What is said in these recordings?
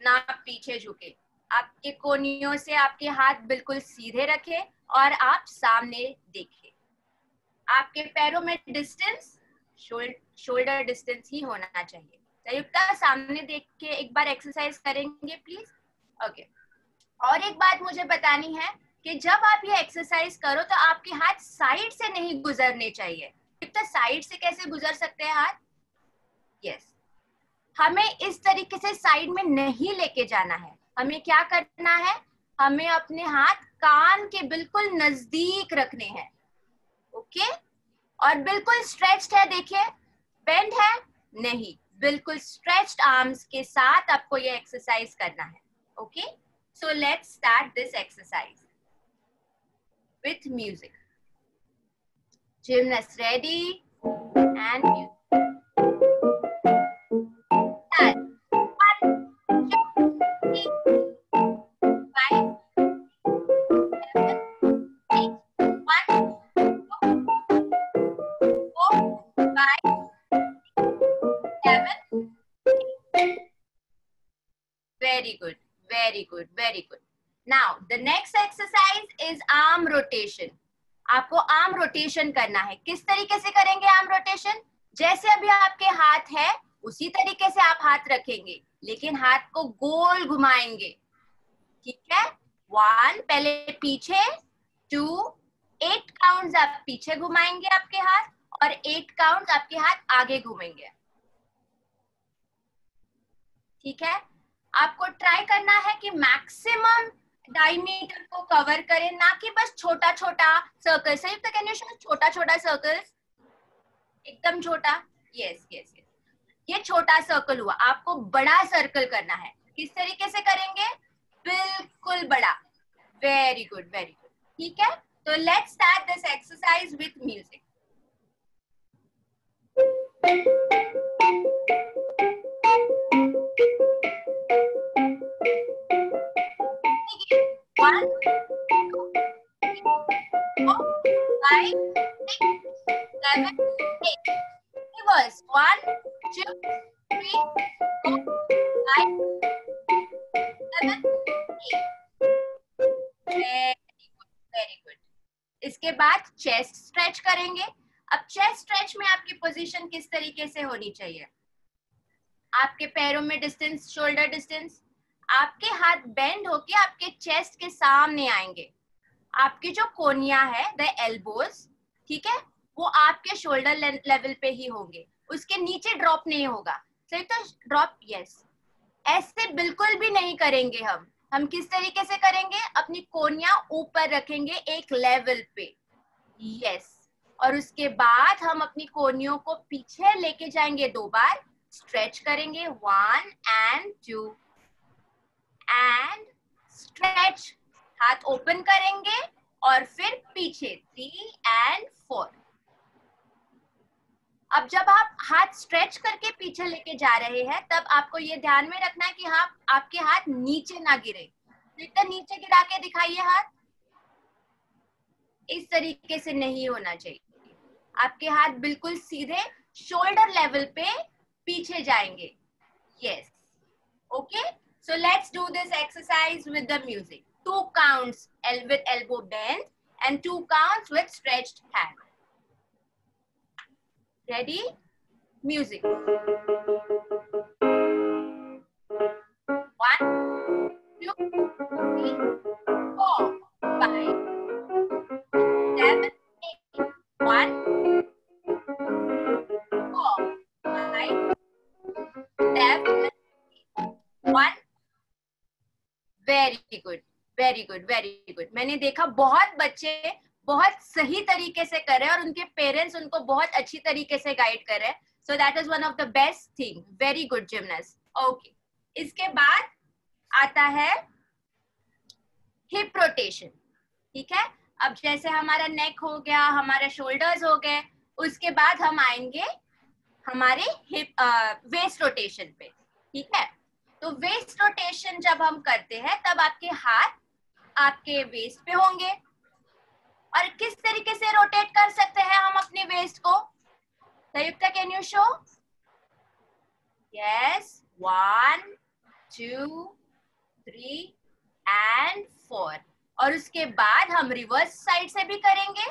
ना पीछे झुके। आपके कोहनियों से आपके हाथ बिल्कुल सीधे रखें और आप सामने देखें। आपके पैरों में डिस्टेंस शोल्डर डिस्टेंस ही होना चाहिए। संयुक्ता सामने देख के एक बार एक्सरसाइज करेंगे प्लीज। ओके। और एक बात मुझे बतानी है कि जब आप ये एक्सरसाइज करो तो आपके हाथ साइड से नहीं गुजरने चाहिए। तो साइड से कैसे गुजर सकते हैं हाथ? यस, हमें इस तरीके से साइड में नहीं लेके जाना है। हमें क्या करना है? हमें अपने हाथ कान के बिल्कुल नजदीक रखने हैं। ओके? और बिल्कुल स्ट्रेच्ड है, देखिए, बेंड है नहीं, बिल्कुल स्ट्रेच्ड आर्म्स के साथ आपको ये एक्सरसाइज करना है। Okay? So let's start this exercise with music. Gymnast ready and music. Start. 1, 2, 3, 5, 7, 8. 1, 2, 4, 5, 7, 8. Very good. Very good. Very good. Now the next exercise is arm rotation. आपको आर्म रोटेशन करना है। किस तरीके से करेंगे आर्म रोटेशन? जैसे अभी आपके हाथ है उसी तरीके से आप हाथ रखेंगे, लेकिन हाथ को गोल घुमाएंगे। ठीक है? 1 पहले पीछे, 2 8 काउंट्स आप पीछे घुमाएंगे आपके हाथ, और 8 काउंट्स आपके हाथ आगे घूमेंगे। ठीक है? आपको ट्राई करना है कि मैक्सिमम डायमीटर को कवर करें, ना कि बस छोटा छोटा सर्कल। सही? तो कैन यू शो छोटा छोटा सर्कल्स? एकदम छोटा। यस यस यस, ये छोटा सर्कल हुआ। आपको बड़ा सर्कल करना है। किस तरीके से करेंगे? बिल्कुल बड़ा। Very good very good. ठीक है, तो let's start this exercise with music. One, 2, 3, 4, 5, 6, 7, 8. Reverse. 1, 2, 3, 4, 5, 7, 8. Very good, very good. इसके बाद चेस्ट स्ट्रेच करेंगे। अब चेस्ट स्ट्रेच में आपकी पोजीशन किस तरीके से होनी चाहिए? आपके पैरों में डिस्टेंस, शोल्डर डिस्टेंस। आपके हाथ बेंड होके आपके चेस्ट के सामने आएंगे। आपकी जो कोनिया है, द एल्बोज, ठीक है, वो आपके शोल्डर लेवल पे ही होंगे, उसके नीचे ड्रॉप नहीं होगा। सही? तो ड्रॉप, यस, ऐसे बिल्कुल भी नहीं करेंगे हम किस तरीके से करेंगे? अपनी कोनिया ऊपर रखेंगे एक लेवल पे। यस, और उसके बाद हम अपनी कोनियों को पीछे लेके जाएंगे 2 बार, स्ट्रेच करेंगे 1 and 2 एंड स्ट्रेच, हाथ ओपन करेंगे और फिर पीछे 3 and 4। अब जब आप हाथ स्ट्रेच करके पीछे लेके जा रहे हैं तब आपको ये ध्यान में रखना है कि हाँ, आपके हाथ नीचे ना गिरे। इतना नीचे गिरा के दिखाइए हाथ। इस तरीके से नहीं होना चाहिए। आपके हाथ बिल्कुल सीधे शोल्डर लेवल पे पीछे जाएंगे। Yes, okay, so let's do this exercise with the music. 2 counts with elbow bend and 2 counts with stretched hand. Ready? Music. 1, 2, 3, 4, 5, 7, 8. 1, 4, 5, 7, 1. Very good very good very good. मैंने देखा बहुत बच्चे बहुत सही तरीके से कर रहे हैं और उनके पेरेंट्स उनको बहुत अच्छी तरीके से गाइड कर रहे हैं। So that is one of the best thing. Very good gymnast. Okay, इसके बाद आता है हिप रोटेशन। ठीक है, अब जैसे हमारा नेक हो गया, हमारे शोल्डर्स हो गए, उसके बाद हम आएंगे हमारे हिप वेस्ट रोटेशन पे। ठीक है, तो वेस्ट रोटेशन जब हम करते हैं तब आपके हाथ आपके वेस्ट पे होंगे। और किस तरीके से रोटेट कर सकते हैं हम अपने वेस्ट को? Sanyukta, can you show? Yes, 1, 2 3 and 4 और उसके बाद हम रिवर्स साइड से भी करेंगे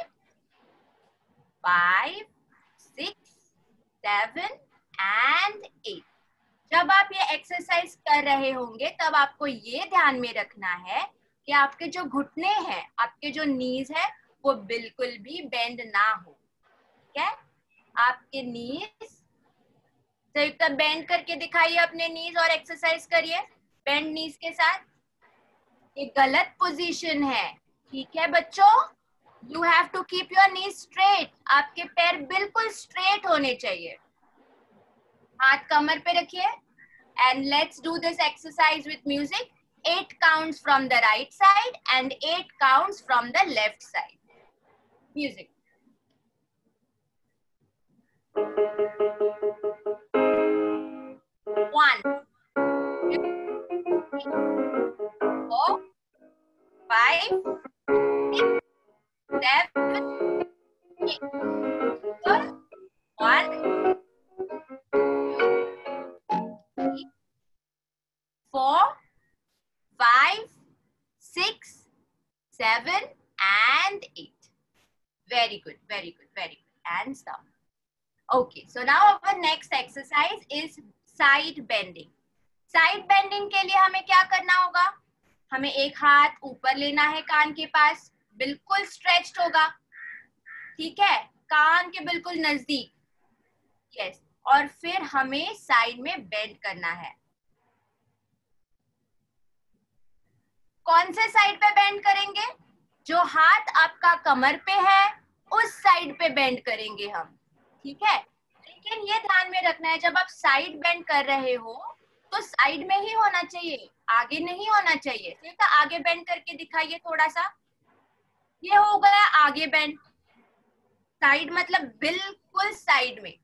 5 6 7 एंड 8। जब आप ये एक्सरसाइज कर रहे होंगे तब आपको ये ध्यान में रखना है कि आपके जो घुटने हैं, आपके जो नीज है, वो बिल्कुल भी बेंड ना हो। ठीक है, आपके नीज संयुक्त बेंड करके दिखाइए अपने नीज और एक्सरसाइज करिए बेंड नीज के साथ। ये गलत पोजीशन है, ठीक है बच्चों। You have to keep your knees straight. आपके पैर बिल्कुल स्ट्रेट होने चाहिए। हाथ कमर पे रखिए and let's do this exercise with music. 8 counts from the right side and 8 counts from the left side. Music. 1 2 3 4 5 6 7 8 1 2 3 4 5 6 7 and 8. Very good, very good, very good. And stop. Okay, so now our next exercise is side bending. Side bending के लिए हमें क्या करना होगा? हमें एक हाथ ऊपर लेना है कान के पास, बिल्कुल स्ट्रेच्ड होगा, ठीक है, कान के बिल्कुल नजदीक। यस, और फिर हमें साइड में बेंड करना है। कौन से साइड पे बेंड करेंगे? जो हाथ आपका कमर पे है उस साइड पे बेंड करेंगे हम, ठीक है। लेकिन ये ध्यान में रखना है जब आप साइड बेंड कर रहे हो तो साइड में ही होना चाहिए, आगे नहीं होना चाहिए। ठीक है, आगे बेंड करके दिखाइए थोड़ा सा। ये हो गया आगे बेंड। साइड मतलब बिल्कुल साइड में,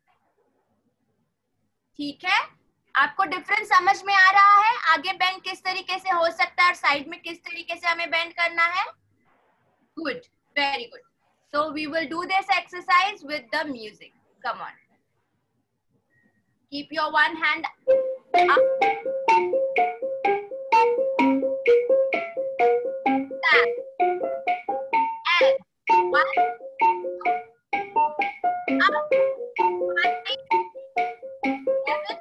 ठीक है। आपको डिफरेंस समझ में आ रहा है? आगे बेंड किस तरीके से हो सकता है और साइड में किस तरीके से हमें बेंड करना है? Good, very good. So we will do this exercise with the music. Come on. Keep your one hand up. Tap. And 1, 2, up, 5, 7,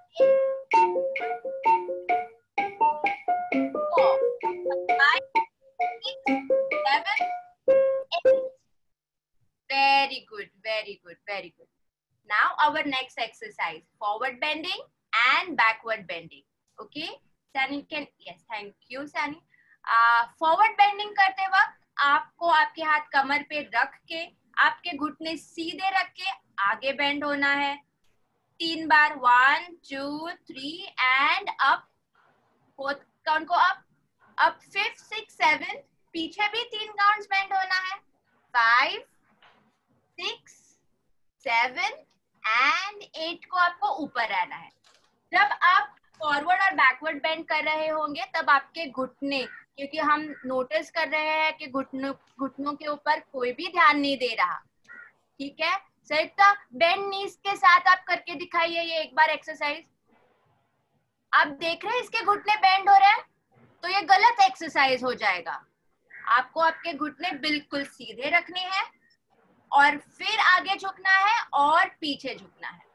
8, 4, 5, 6, 7, 8. Very good, very good, very good. Now our next exercise, forward bending and backward bending. Okay, Sani can, yes, thank you Sani. Forward bending करते वक्त आपको आपके हाथ कमर पे रख के आपके घुटने सीधे रख के आगे बेंड होना है 3 बार। 1 2 3 एंड अप। फोर्थ काउंट को अप 5 6 7। पीछे भी 3 काउंट्स बेंड होना है 5 6 7 एंड 8 को आपको ऊपर रहना है। जब आप फॉरवर्ड और बैकवर्ड बेंड कर रहे होंगे तब आपके घुटने, क्योंकि हम नोटिस कर रहे हैं कि घुटनों के ऊपर कोई भी ध्यान नहीं दे रहा, ठीक है। सरिता, बेंड नीज के साथ आप करके दिखाइए ये एक बार एक्सरसाइज। आप देख रहे हैं इसके घुटने बेंड हो रहे हैं, तो ये गलत एक्सरसाइज हो जाएगा। आपको आपके घुटने बिल्कुल सीधे रखने हैं और फिर आगे झुकना है और पीछे झुकना है।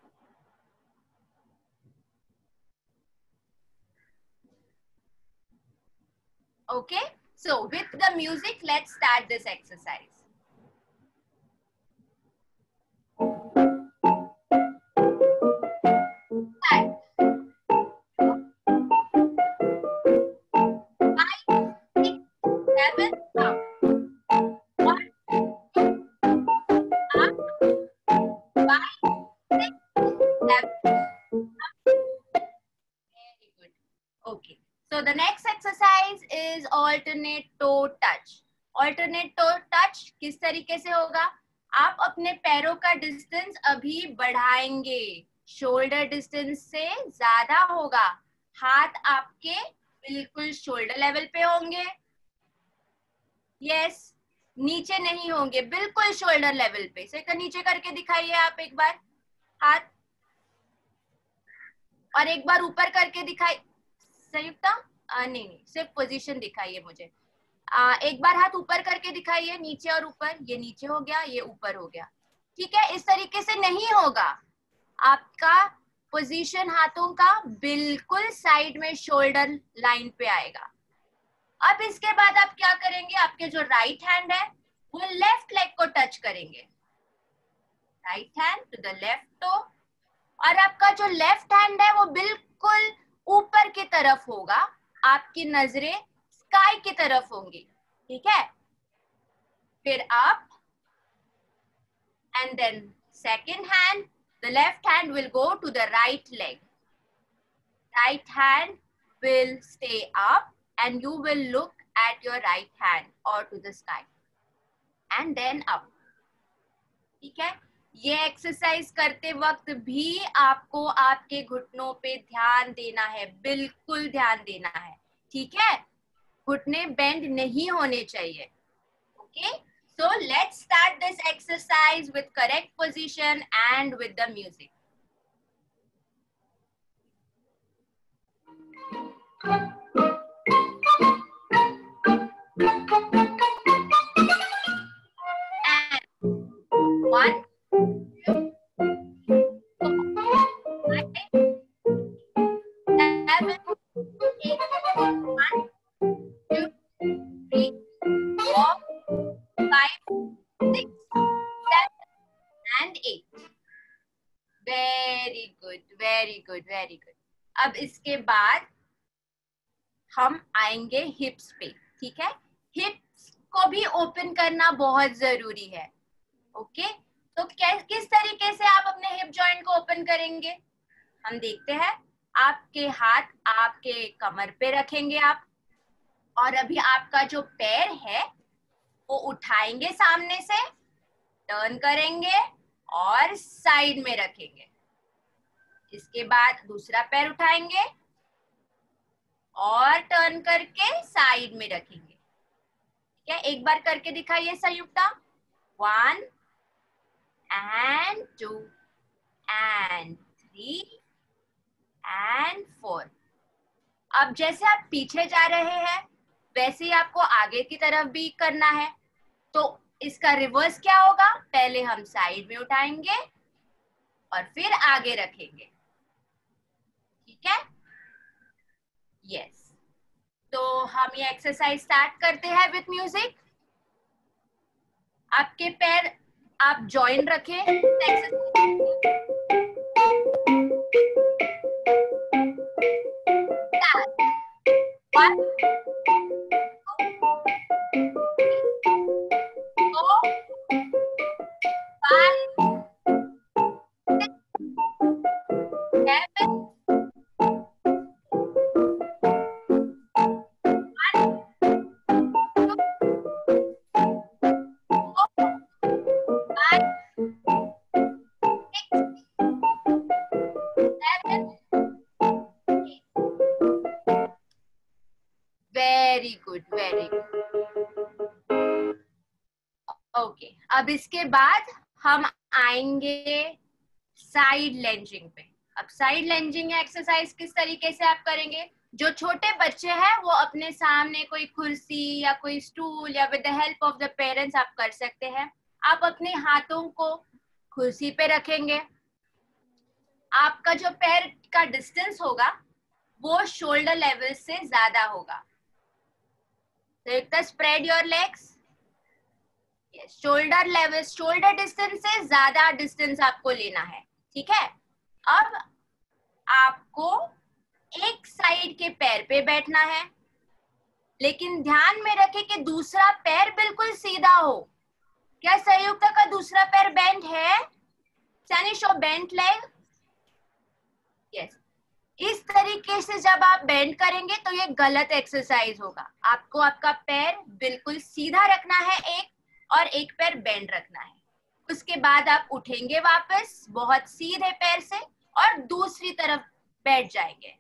Okay, so with the music, let's start this exercise. Start. 5 6 7 up. 1 2 up. 5 6 7 up. Very good. Okay. So the next exercise is alternate toe touch. Alternate toe touch किस तरीके से होगा? आप अपने पैरों का डिस्टेंस अभी बढ़ाएंगे, शोल्डर डिस्टेंस से ज्यादा होगा। हाथ आपके बिल्कुल शोल्डर लेवल पे होंगे, यस, नीचे नहीं होंगे, बिल्कुल शोल्डर लेवल पे। से नीचे करके दिखाइए आप एक बार हाथ, और एक बार ऊपर करके दिखाइए। संयुक्ता नहीं नहीं, सिर्फ पोजीशन दिखाइए मुझे। एक बार हाथ ऊपर करके दिखाइए, नीचे और ऊपर, ये नीचे हो गया, ये ऊपर हो गया, ठीक है। इस तरीके से नहीं होगा, आपका पोजीशन हाथों का बिल्कुल साइड में शोल्डर लाइन पे आएगा। अब इसके बाद आप क्या करेंगे, आपके जो राइट हैंड है वो लेफ्ट लेग को टच करेंगे, right hand to the left toe, और आपका जो लेफ्ट हैंड है वो बिल्कुल ऊपर की तरफ होगा, आपकी नजरें स्काई की तरफ होंगी, ठीक है। फिर आप and then second hand, the left hand will go to the right leg, right hand will stay up and you will look at your right hand or to the sky and then up, ठीक है। ये exercise करते वक्त भी आपको आपके घुटनों पे ध्यान देना है, बिल्कुल ध्यान देना है, ठीक है। घुटने बेंड नहीं होने चाहिए, okay. So let's start this exercise with correct position and with the music. And 1, 2, 4, 5, 7, 8, 1, 2, 3, 4, 5, 6, 7 and 8. Very good, very good, very good. अब इसके बाद हम आएंगे हिप्स पे, ठीक है। हिप्स को भी ओपन करना बहुत जरूरी है, ओके। तो किस तरीके से आप अपने हिप जॉइंट को ओपन करेंगे, हम देखते हैं। आपके हाथ आपके कमर पे रखेंगे आप, और अभी आपका जो पैर है वो उठाएंगे सामने से, टर्न करेंगे और साइड में रखेंगे। इसके बाद दूसरा पैर उठाएंगे और टर्न करके साइड में रखेंगे, ठीक है। एक बार करके दिखाइए संयुक्ता। 1 and 2 and 3 and 4। अब जैसे आप पीछे जा रहे हैं वैसे ही आपको आगे की तरफ भी करना है। तो इसका रिवर्स क्या होगा, पहले हम साइड में उठाएंगे और फिर आगे रखेंगे, ठीक है। यस, तो हम ये एक्सरसाइज स्टार्ट करते हैं विथ म्यूजिक। आपके पैर आप जॉइन रखें, One, 5, 6, 7, 8। Very good, very good. Okay, अब इसके बाद हम आएंगे साइड लेंजिंग पे। अब साइड लेंजिंग एक्सरसाइज किस तरीके से आप करेंगे, जो छोटे बच्चे हैं वो अपने सामने कोई कुर्सी या कोई स्टूल या with the help of the parents आप कर सकते हैं। आप अपने हाथों को कुर्सी पे रखेंगे, आपका जो पैर का डिस्टेंस होगा वो शोल्डर लेवल से ज्यादा होगा। तो spread your legs, shoulder level, shoulder distance से ज्यादा डिस्टेंस आपको लेना है, ठीक है। अब आपको एक साइड के पैर पे बैठना है, लेकिन ध्यान में रखें कि दूसरा पैर बिल्कुल सीधा हो। क्या संयुक्त का दूसरा पैर बेंट है? Saini show bent leg. Yes, इस तरीके से जब आप बेंड करेंगे तो ये गलत एक्सरसाइज होगा। आपको आपका पैर बिल्कुल सीधा रखना है एक, और एक पैर बेंड रखना है। उसके बाद आप उठेंगे वापस बहुत सीधे पैर से और दूसरी तरफ बैठ जाएंगे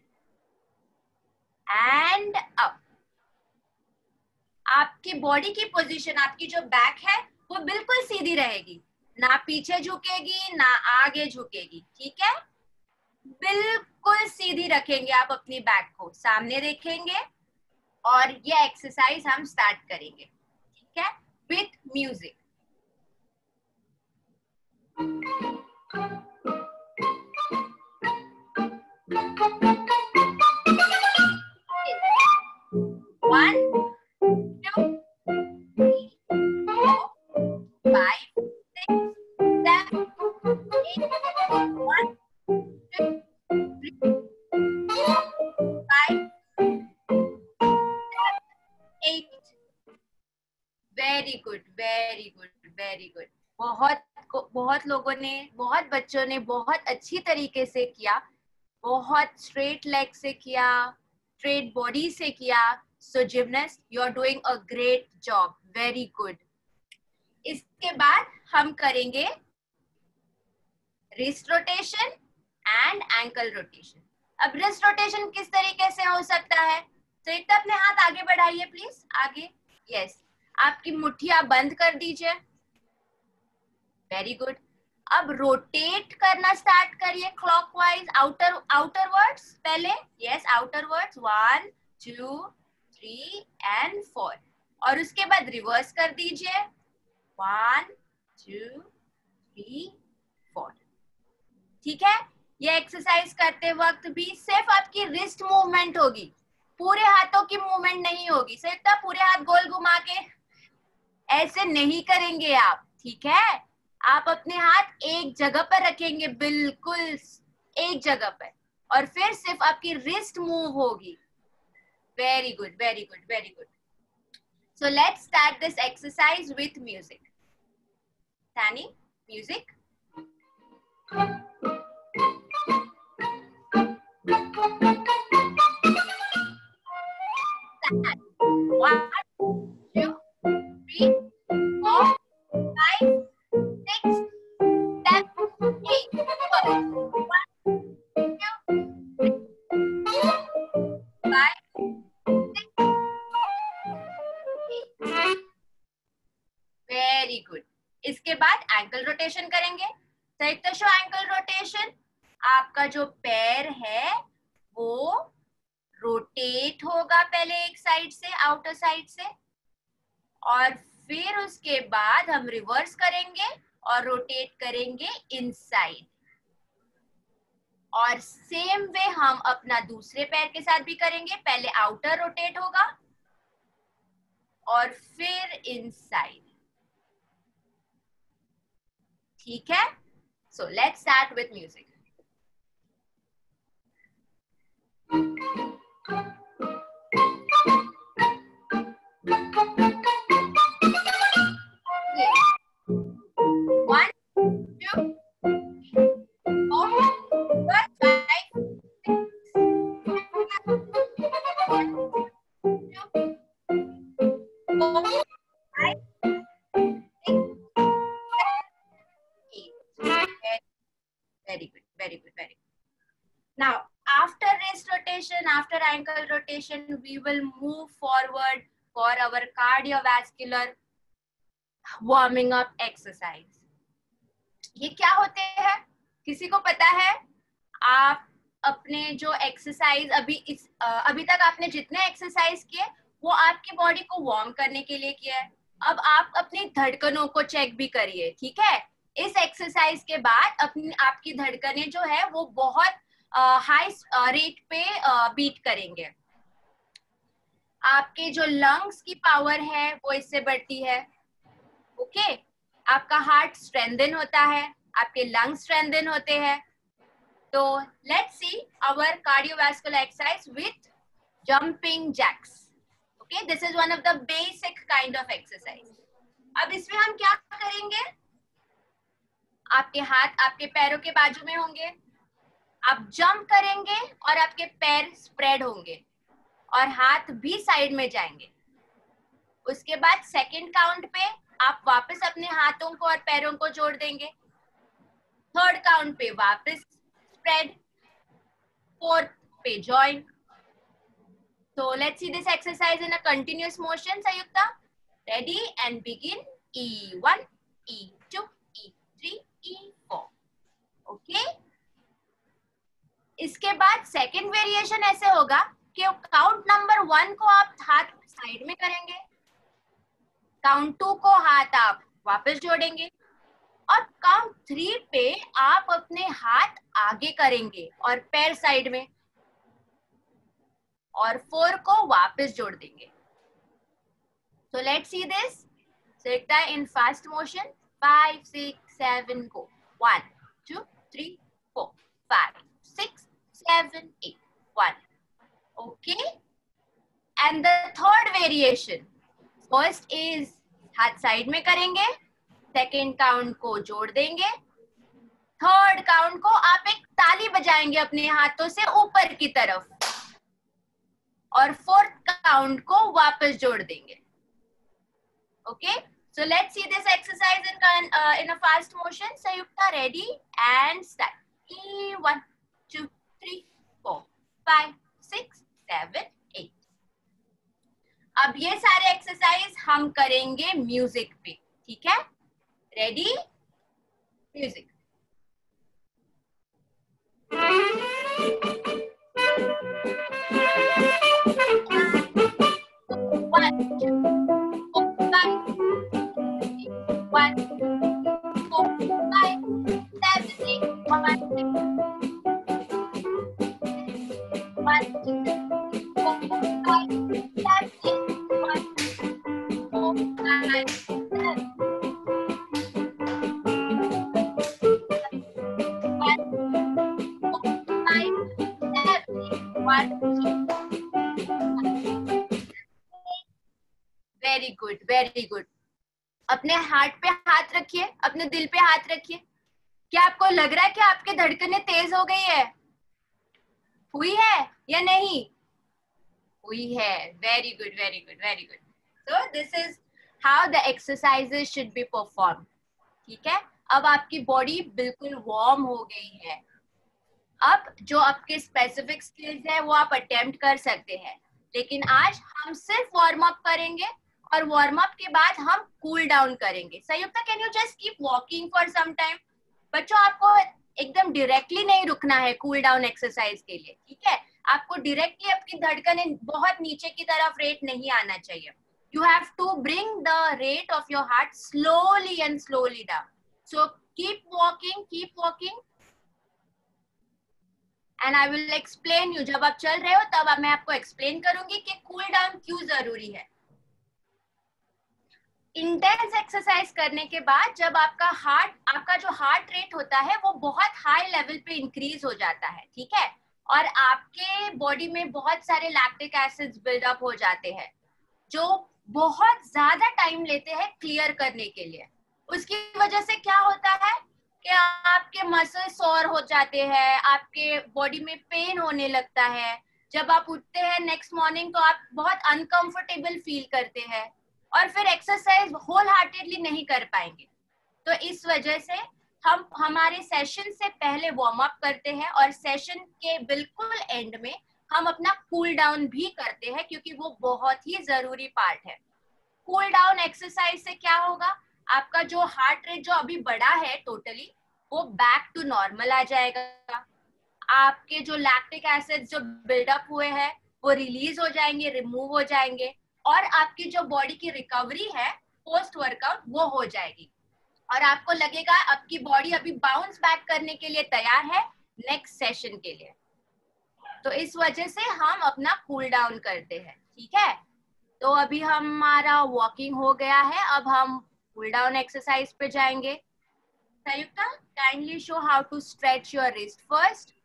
एंड अप। आपकी बॉडी की पोजीशन, आपकी जो बैक है वो बिल्कुल सीधी रहेगी, ना पीछे झुकेगी ना आगे झुकेगी, ठीक है। बिल्कुल सीधी रखेंगे आप अपनी बैक को, सामने देखेंगे और ये एक्सरसाइज हम स्टार्ट करेंगे, ठीक है, with music. One, two, three, four, five, six, seven, eight. One, two, three, four, five, seven, eight. Very good, very good, very good. बहुत लोगों ने, बहुत बच्चों ने बहुत अच्छी तरीके से किया, बहुत स्ट्रेट लेग से किया, स्ट्रेट बॉडी से किया। So gymnast, you are doing a great job, very good. इसके बाद हम करेंगे wrist rotation and ankle rotation. अब रिस्ट रोटेशन किस तरीके से हो सकता है? तो एक तो अपने हाथ आगे बढ़ाइए प्लीज, आगे, यस। आपकी मुट्ठियां बंद कर दीजिए, वेरी गुड। अब रोटेट करना स्टार्ट करिए क्लॉकवाइज, आउटरवर्ड्स पहले, यस, आउटरवर्ड्स, 1 2 3 एंड 4, और उसके बाद रिवर्स कर दीजिए, 1 2 3 4। ठीक है, ये एक्सरसाइज करते वक्त भी सिर्फ आपकी रिस्ट मूवमेंट होगी, पूरे हाथों की मूवमेंट नहीं होगी। सिर्फ इतना पूरे हाथ गोल घुमा के ऐसे नहीं करेंगे आप, ठीक है। आप अपने हाथ एक जगह पर रखेंगे, बिल्कुल एक जगह पर, और फिर सिर्फ आपकी रिस्ट मूव होगी। Very good, very good, very good. So let's start this exercise with music. Tani, music. One, two, three, four, 5, 6, 7, 8. One, 2, 3, 4, 5, 6, 8. Very good. इसके बाद एंकल रोटेशन करेंगे। संयुक्त शो एंकल रोटेशन, आपका जो पैर है वो रोटेट होगा पहले एक साइड से, आउटर साइड से, और फिर उसके बाद हम रिवर्स करेंगे और रोटेट करेंगे इनसाइड। और सेम वे हम अपना दूसरे पैर के साथ भी करेंगे, पहले आउटर रोटेट होगा और फिर इनसाइड, ठीक है। So let's start with music. One, two, 4, 5, 6, very good, very good, very good. Now, after wrist rotation, after ankle rotation, we will move forward for our cardiovascular warming up exercise. ये क्या होते हैं, किसी को पता है? आप अपने जो एक्सरसाइज अभी तक आपने जितने एक्सरसाइज किए वो आपकी बॉडी को वार्म करने के लिए किया है। अब आप अपनी धड़कनों को चेक भी करिए, ठीक है। इस एक्सरसाइज के बाद आपकी धड़कनें जो है वो बहुत हाई रेट पे बीट करेंगे। आपके जो लंग्स की पावर है वो इससे बढ़ती है, ओके। आपका हार्ट स्ट्रेंथन होता है, आपके लंग्स स्ट्रेंथन होते हैं। तो let's see our cardiovascular exercise with jumping jacks, okay. This is one of the basic kind of exercise. अब इसमें हम क्या करेंगे, आपके हाथ आपके पैरों के बाजू में होंगे, आप जंप करेंगे और आपके पैर स्प्रेड होंगे और हाथ भी साइड में जाएंगे। उसके बाद सेकंड काउंट पे आप वापस अपने हाथों को और पैरों को जोड़ देंगे, थर्ड काउंट पे वापस स्प्रेड, फोर्थ पे join. So let's see this exercise in a continuous motion, Sayukta. Ready and begin. E1, E2, E3, E4. Okay. इसके बाद सेकंड वेरिएशन ऐसे होगा कि काउंट नंबर 1 को आप हाथ साइड में करेंगे, काउंट 2 को हाथ आप वापस जोड़ेंगे, और काउंट 3 पे आप अपने हाथ आगे करेंगे और पैर साइड में, और 4 को वापस जोड़ देंगे. So let's see this. So Ekta in fast motion. 5, 6, 7, go. 1, 2, 3, 4, 5, 6, 7, 8. 1. Okay. And the third variation. First is हाथ साइड में करेंगे, सेकेंड काउंट को जोड़ देंगे, थर्ड काउंट को आप एक ताली बजाएंगे अपने हाथों से ऊपर की तरफ, और फोर्थ काउंट को वापस जोड़ देंगे. Okay, so let's see this exercise in a fast motion. Sayukta, ready and start. 1, 2, 3, 4, 5, 6, 7, 8. अब ये सारे एक्सरसाइज हम करेंगे म्यूजिक पे, ठीक है? Ready? Music. Very good, very good. अपने हार्ट पे हाथ रखिए, अपने दिल पे हाथ रखिए. क्या आपको लग रहा है कि आपकी धड़कनें तेज हो गई है? हुई है या नहीं? हुई है. Very good, very good, very good. So this is how the exercises should be perform. ठीक है, अब आपकी बॉडी बिल्कुल वार्म हो गई है. अब जो आपके स्पेसिफिक स्किल्स है वो आप अटेम्प्ट कर सकते हैं, लेकिन आज हम सिर्फ वार्म अप करेंगे, और वार्म अप के बाद हम कूल डाउन करेंगे. Sanyukta, can you just keep walking for some time? बच्चों, आपको एकदम डायरेक्टली नहीं रुकना है कूल डाउन एक्सरसाइज के लिए, ठीक है? आपको डायरेक्टली आपकी धड़कनें बहुत नीचे की तरफ रेट नहीं आना चाहिए. You have to bring the rate of your heart slowly and slowly down. So keep walking, keep walking. And I will explain you. जब आप चल रहे हो तब मैं आपको एक्सप्लेन करूंगी कि कूल डाउन क्यों जरूरी है. इंटेंस एक्सरसाइज करने के बाद जब आपका जो हार्ट रेट होता है वो बहुत हाई लेवल पे इंक्रीज हो जाता है, ठीक है? और आपके बॉडी में बहुत सारे लैक्टिक एसिड्स बिल्डअप हो जाते हैं जो बहुत ज्यादा टाइम लेते हैं क्लियर करने के लिए. उसकी वजह से क्या होता है कि आपके मसल सोर हो जाते हैं, आपके बॉडी में पेन होने लगता है. जब आप उठते हैं नेक्स्ट मॉर्निंग तो आप बहुत अनकंफर्टेबल फील करते हैं, और फिर एक्सरसाइज होल हार्टेडली नहीं कर पाएंगे. तो इस वजह से हम हमारे सेशन से पहले वार्म अप करते हैं, और सेशन के बिल्कुल एंड में हम अपना कूल डाउन भी करते हैं, क्योंकि वो बहुत ही जरूरी पार्ट है. कूल डाउन एक्सरसाइज से क्या होगा, आपका जो हार्ट रेट जो अभी बढ़ा है टोटली वो बैक टू नॉर्मल आ जाएगा. आपके जो लैक्टिक एसिड्स जो बिल्डअप हुए हैं वो रिलीज हो जाएंगे, रिमूव हो जाएंगे, और आपकी जो बॉडी की रिकवरी है पोस्ट वर्कआउट वो हो जाएगी, और आपको लगेगा आपकी बॉडी अभी बाउंस बैक करने के लिए तैयार है नेक्स्ट सेशन के लिए. तो इस वजह से हम अपना कूल डाउन करते हैं, ठीक है? तो अभी हमारा वॉकिंग हो गया है, अब हम कूल डाउन एक्सरसाइज पे जाएंगे. Sanyukta, kindly show how to stretch your wrist first.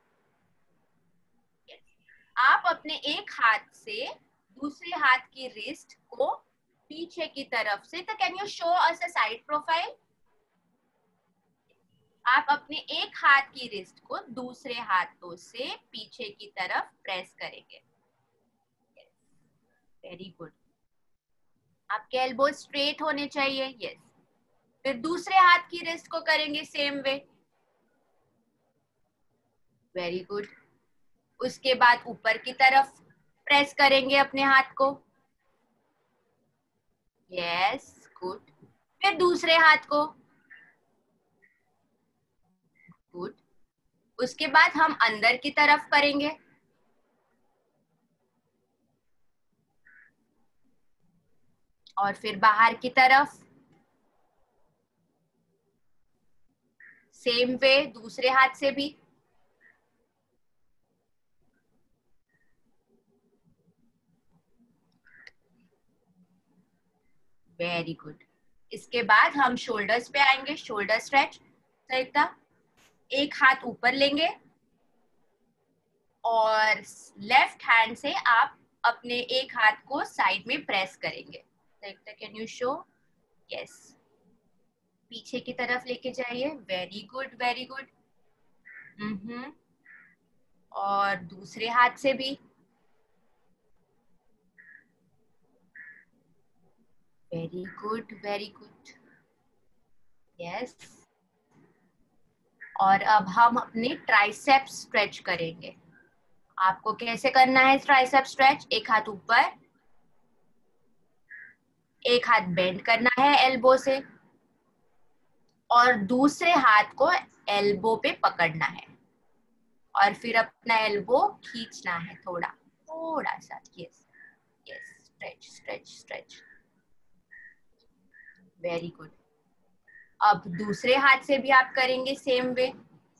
आप अपने एक हाथ से दूसरे हाथ की रिस्ट को पीछे की तरफ से, तो can you show us a side profile? आप अपने एक हाथ की रिस्ट को दूसरे हाथों से पीछे की तरफ प्रेस करेंगे. Very good. आपके एल्बो स्ट्रेट होने चाहिए. यस. फिर दूसरे हाथ की रिस्ट को करेंगे सेम वे. Very good. उसके बाद ऊपर की तरफ प्रेस करेंगे अपने हाथ को. Yes, good. फिर दूसरे हाथ को. गुड. उसके बाद हम अंदर की तरफ करेंगे, और फिर बाहर की तरफ। सेम वे दूसरे हाथ से भी। Very good. इसके बाद हम शोल्डर्स पे आएंगे, शोल्डर स्ट्रेच। सरिता, एक हाथ ऊपर लेंगे और लेफ्ट हैंड से आप अपने एक हाथ को साइड में प्रेस करेंगे। Sarita, can you show? Yes, पीछे की तरफ लेके जाइए। Very good, very good. और दूसरे हाथ से भी। Very good, very good. Yes. और अब हम अपने ट्राइसेप्स स्ट्रेच करेंगे। आपको कैसे करना है ट्राइसेप स्ट्रेच? एक हाथ ऊपर, एक हाथ बेंड करना है एल्बो से, और दूसरे हाथ को एल्बो पे पकड़ना है, और फिर अपना एल्बो खींचना है थोड़ा थोड़ा सा। Yes yes, stretch stretch stretch. Very good. अब दूसरे हाथ से भी आप करेंगे same way.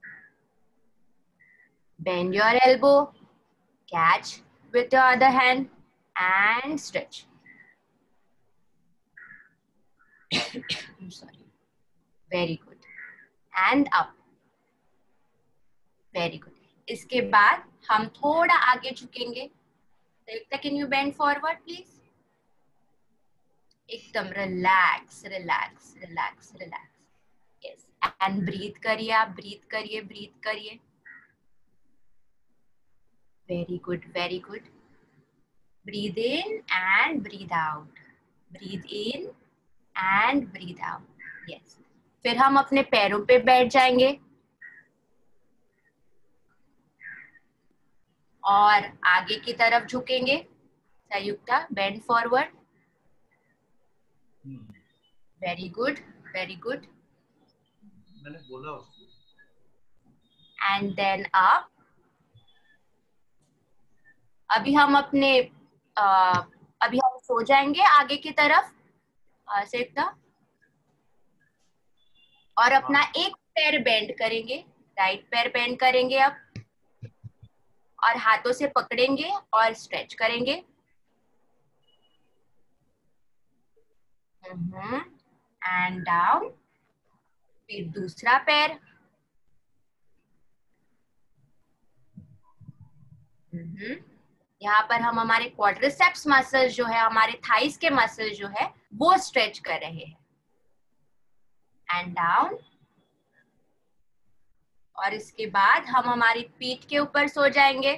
Bend your elbow, catch with your other hand and stretch. I'm sorry. Very good. And up. Very good. इसके बाद हम थोड़ा आगे झुकेंगे। Can you bend forward, please? एकदम relax relax relax relax. Yes. And breathe करिए, आप breathe करिए, breathe करिए। Very good, very good. Breathe in and breathe out. Breathe in and breathe out. Yes. फिर हम अपने पैरों पे बैठ जाएंगे और आगे की तरफ झुकेंगे। Sanyukta, bend forward. Very good, very good. मैंने बोला उसको। And then up. अभी हम सो जाएंगे आगे की तरफ। संयुक्ता, और अपना एक पैर बेंड करेंगे, राइट पैर बेंड करेंगे अब, और हाथों से पकड़ेंगे और स्ट्रेच करेंगे। And down. फिर दूसरा पैर। यहाँ पर हम हमारे क्वाड्रिसेप्स मसल्स जो है, हमारे थाइस के मसल जो है, वो स्ट्रेच कर रहे हैं। And down. और इसके बाद हम हमारी पीठ के ऊपर सो जाएंगे।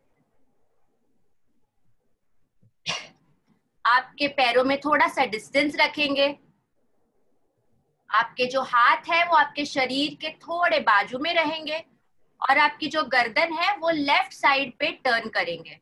आपके पैरों में थोड़ा सा डिस्टेंस रखेंगे। आपके जो हाथ है वो आपके शरीर के थोड़े बाजू में रहेंगे, और आपकी जो गर्दन है वो लेफ्ट साइड पे टर्न करेंगे।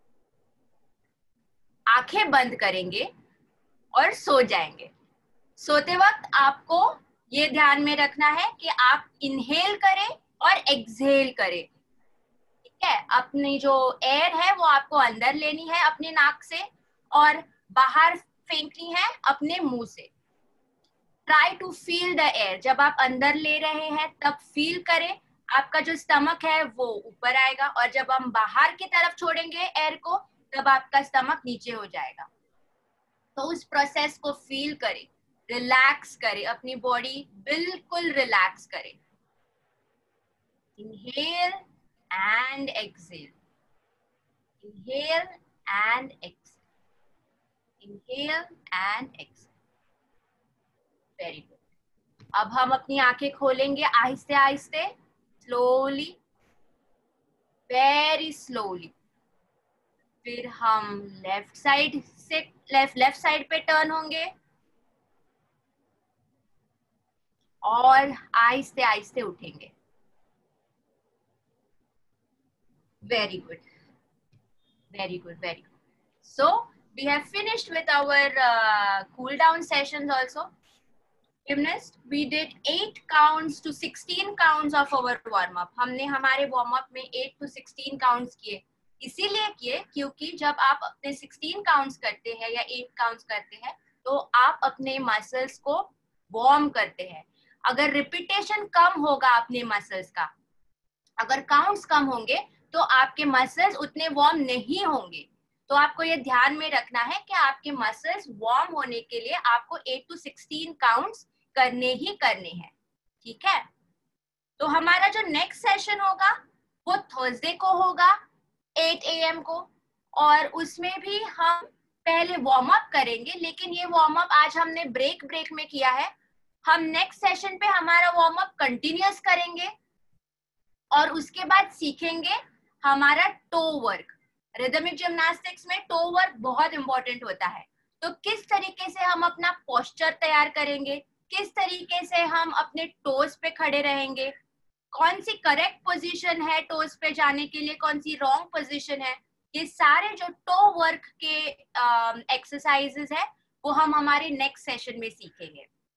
आंखें बंद करेंगे और सो जाएंगे। सोते वक्त आपको ये ध्यान में रखना है कि आप इनहेल करें और एक्सहेल करें। ठीक है, अपनी जो एयर है वो आपको अंदर लेनी है अपने नाक से, और बाहर फेंकनी है अपने मुंह से। Try to feel the air. जब आप अंदर ले रहे हैं तब फील करें, आपका जो स्टमक है वो ऊपर आएगा, और जब हम बाहर की तरफ छोड़ेंगे एयर को, तब आपका स्टमक नीचे हो जाएगा। तो उस प्रोसेस को फील करें, रिलैक्स करें, अपनी बॉडी बिल्कुल रिलैक्स करें। Inhale and exhale, inhale and exhale, inhale and exhale. Very good. अब हम अपनी आंखें खोलेंगे आहिस्ते आहिस्ते, स्लोली, वेरी स्लोली। फिर हम लेफ्ट साइड पे टर्न होंगे, और आहिस्ते आहिस्ते उठेंगे। Very good, very good, very good. So we have finished with our cool down sessions also. Gymnast, we did 8 counts to 16 counts of our warm up. हमने हमारे वार्म अप में 8 to 16 counts किए. इसीलिए किए क्योंकि जब आप अपने 16 काउंट्स करते हैं या 8 काउंट्स करते हैं तो आप अपने मसल्स को वार्म करते हैं. अगर रिपीटेशन कम होगा अपने मसल्स का, अगर काउंट्स कम होंगे तो आपके मसल्स उतने वार्म नहीं होंगे. तो आपको ये ध्यान में रखना है कि आपके मसल्स वार्म होने के लिए आपको 8 to 16 काउंट्स करने ही करने हैं. ठीक है. तो हमारा जो नेक्स्ट सेशन होगा वो थर्सडे को होगा 8 AM को, और उसमें भी हम पहले वार्म अप करेंगे, लेकिन ये वार्म अप आज हमने ब्रेक में किया है. हम नेक्स्ट सेशन पे हमारा वार्म अप कंटिन्यूअस करेंगे और उसके बाद सीखेंगे हमारा टो वर्क. रिदमिक जिम्नास्टिक्स में टो वर्क बहुत इंपॉर्टेंट होता है. तो किस तरीके से हम अपना पोस्चर तैयार करेंगे, किस तरीके से हम अपने टोज पे खड़े रहेंगे, कौन सी करेक्ट पोजीशन है टोज पे जाने के लिए, कौन सी रॉन्ग पोजीशन है, ये सारे जो टो वर्क के एक्सरसाइजेस है वो हम हमारे नेक्स्ट सेशन में सीखेंगे.